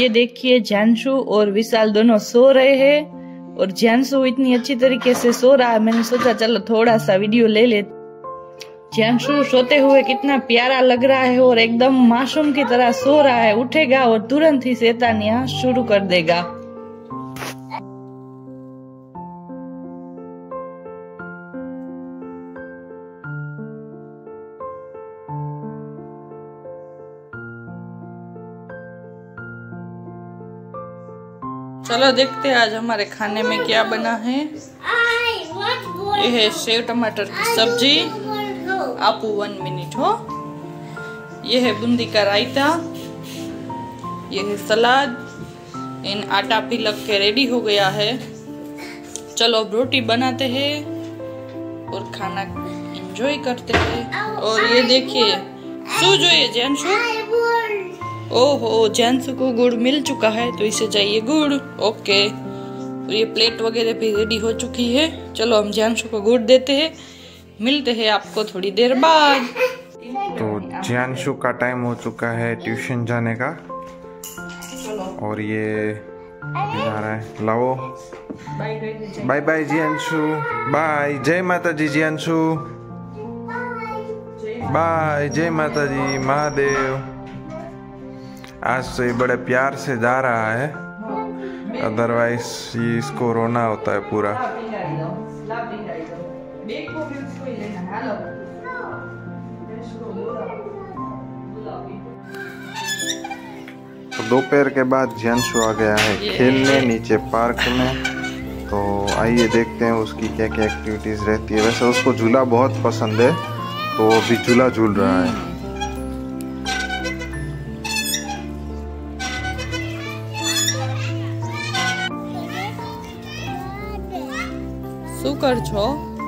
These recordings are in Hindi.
ये देखिए ज्यांशु और विशाल दोनों सो रहे हैं और ज्यांशु इतनी अच्छी तरीके से सो रहा है, मैंने सोचा चलो थोड़ा सा वीडियो ले ले। ज्यांशु सोते हुए कितना प्यारा लग रहा है और एकदम मासूम की तरह सो रहा है। उठेगा और तुरंत ही शैतानियां शुरू कर देगा। चलो देखते हैं आज हमारे खाने में क्या बना है। ये है सेव टमाटर की सब्जी। आपू 1 मिनट हो। ये है बूंदी का रायता। ये है सलाद। इन आटा भी लग के रेडी हो गया है। चलो अब रोटी बनाते हैं और खाना एंजॉय करते हैं। और ये देखिए सो जो है ज्यांशु। ओहो ज्यांशु को गुड़ मिल चुका है तो इसे चाहिए गुड़। ओके और ये प्लेट वगैरह भी रेडी हो चुकी है। चलो हम ज्यांशु को गुड़ देते हैं। मिलते हैं आपको थोड़ी देर बाद। तो ज्यांशु का टाइम हो चुका है ट्यूशन जाने का और ये जा रहा है। लाओ बाय बाय ज्यांशु। बाय। जय माता जी ज्यांशु। बाय। जय माता जी महादेव। आज तो ये बड़े प्यार से जा रहा है, अदरवाइज इसको रोना होता है पूरा। तो दोपहर के बाद ज्यांशु आ गया है खेलने नीचे पार्क में। तो आइए देखते हैं उसकी क्या क्या एक्टिविटीज रहती है। वैसे उसको झूला बहुत पसंद है तो वो भी झूला झूल रहा है। શું કર છો?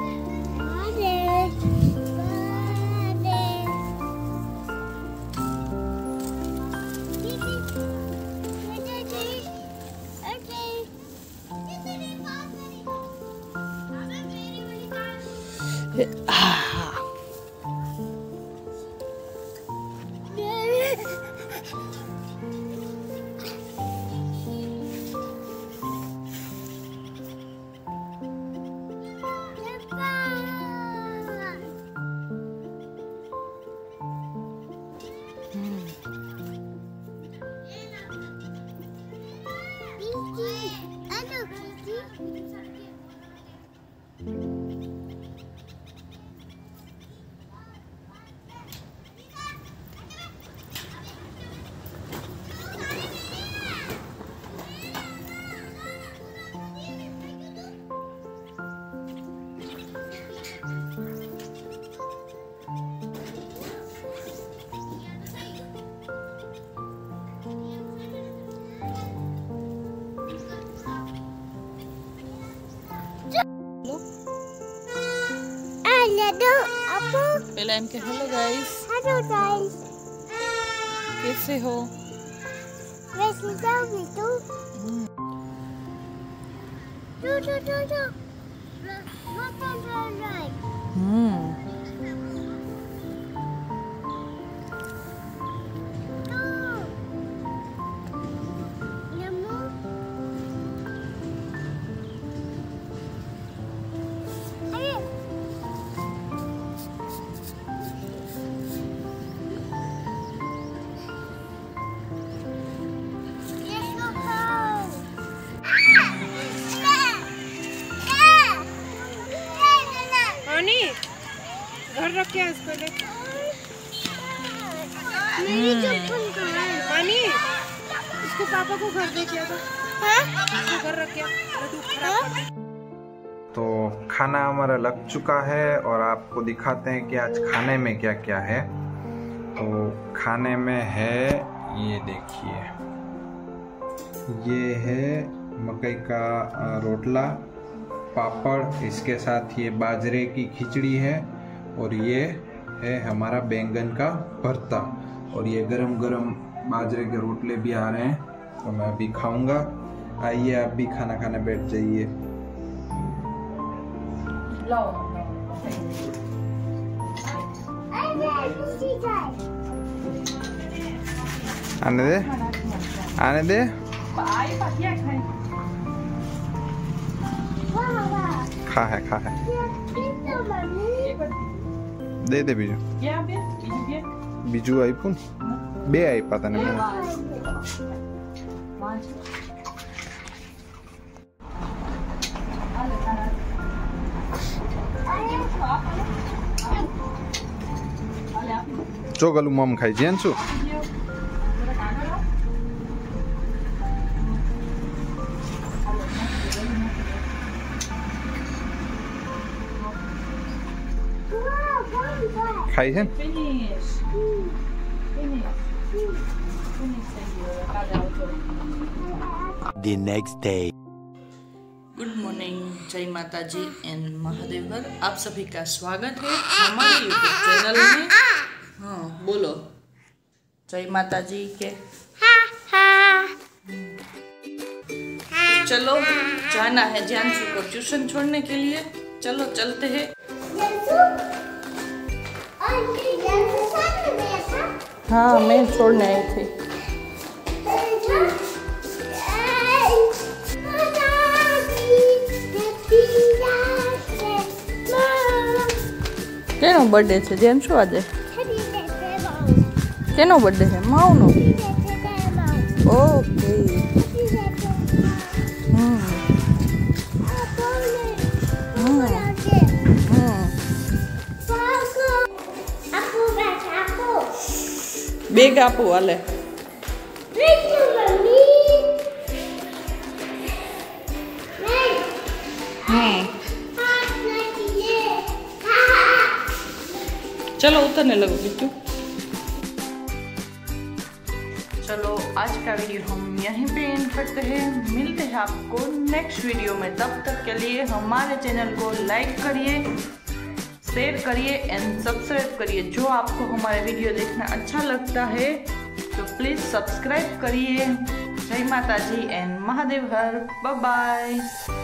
पहले इनके हेलो गाइस। Hello guys. कैसे हो? वैसे जाओगी तू? घर रख के इसको ले। पानी इसको पापा को घर दे किया था। इसको घर रख के। तो खाना हमारा लग चुका है और आपको दिखाते हैं कि आज खाने में क्या क्या है। तो खाने में है ये देखिए, ये है मकई का रोटला, पापड़, इसके साथ ये बाजरे की खिचड़ी है और ये है हमारा बैंगन का भरता। और ये गरम गरम बाजरे के रोटले भी आ रहे हैं तो मैं अभी खाऊंगा। आइए आप भी खाना खाने बैठ जाइए। आने दे। आने दे। खा है दे दे बीजू बीजू आईफोन बे आई पता नहीं मैंने जो गलू मम खाई जेन छू खाई है The next day. Good morning, जय माता जी एंड महादेवर। आप सभी का स्वागत है हमारे यूट्यूब चैनल में। हाँ बोलो जय माता जी के। चलो जाना है जानसू को ट्यूशन छोड़ने के लिए। चलो चलते हैं। हाँ मैं छोड़ने आई थी। केनो बर्थडे છે જેનસુ આજે? કેનો બર્થડે છે? માઉનો। ઓકે। બેગ આપો હાલે। चलो उतरने लगो बिट्टू। चलो आज का वीडियो हम यहीं पे एंड करते हैं। मिलते हैं आपको नेक्स्ट वीडियो में। तब तक के लिए हमारे चैनल को लाइक करिए, शेयर करिए एंड सब्सक्राइब करिए। जो आपको हमारे वीडियो देखना अच्छा लगता है तो प्लीज़ सब्सक्राइब करिए। जय माता जी एंड महादेव हर। Bye bye.